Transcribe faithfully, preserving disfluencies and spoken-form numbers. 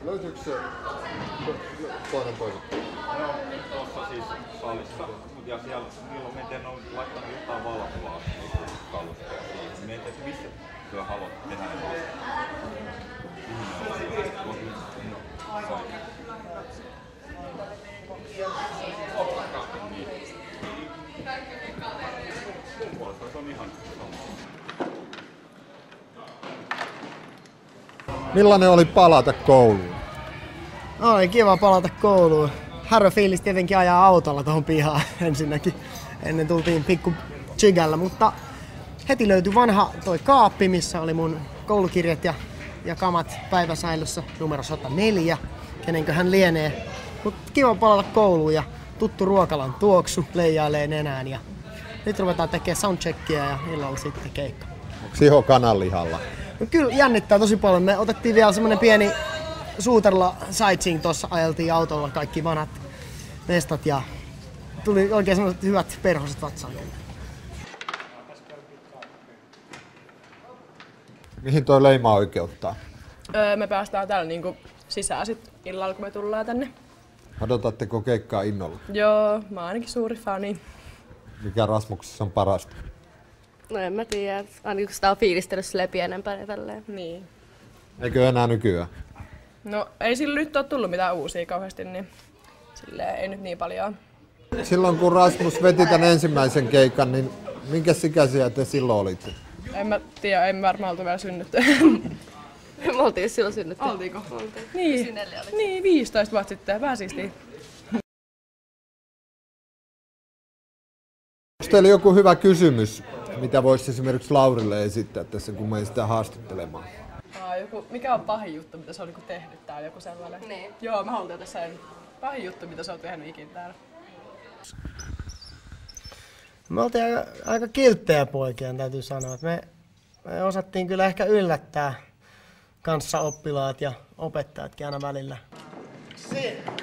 Löytyykö se toinen toinen? No, tuossa siis salissa. Ja siellä milloin miten on laittanut jotain valvulaa kalustoa siihen. Mietin, että missä työ haluat tehdä ne Millainen oli palata kouluun? Oli kiva palata kouluun. Harva fiilis tietenkin ajaa autolla tuohon pihaan ensinnäkin. Ennen tultiin pikku chigällä, mutta heti löytyi vanha toi kaappi, missä oli mun koulukirjat ja, ja kamat päiväsäilössä numero sata neljä. Kenenköhän lienee. Mut kiva palata kouluun ja tuttu ruokalan tuoksu leijailee nenään. Ja nyt ruvetaan tekemään soundcheckia ja illalla sitten keikka. Onko iho kananlihalla? No kyllä jännittää tosi paljon. Me otettiin vielä semmonen pieni Suuterla sightseeing tuossa, ajeltiin autolla kaikki vanhat mestat ja tuli oikein sellaiset hyvät perhoset vatsaan. Mihin toi leima oikeuttaa? Öö, me päästään täällä niinku sisään sit illalla, kun me tullaan tänne. Odotatteko keikkaa innolla? Joo, mä oon ainakin suuri fani. Mikä Rasmuksessa on parasta? No en mä tiedä, ainakin kun sitä on fiilistellyt silleen pienempään ja tälleen. Niin. Eikö enää nykyään? No ei sillä nyt ole tullut mitään uusia kauheasti, niin silleen ei nyt niin paljon. Silloin kun Rasmus veti tän ensimmäisen keikan, niin minkä ikäisiä te silloin olitte? En mä tiedä, en varmaan oltu vielä synnytty. Me oltiin silloin synnytty. Oltiinko? Oltiin. Niin, niin viisitoista vuotta sitten, vähän siistiä. Onko teillä joku hyvä kysymys, mitä voisi esimerkiksi Laurille esittää tässä, kun me sitä haastattelemaan? Aa, joku, mikä on pahin juttu, mitä se on niinku tehnyt täällä, joku sellainen? Niin. Joo, mä haluan tässä sen pahin juttu, mitä se on tehnyt ikinä täällä. Me oltiin aika, aika kilttejä poikia, täytyy sanoa. Me, me osattiin kyllä ehkä yllättää kanssaoppilaat ja opettajatkin aina välillä. Siinä.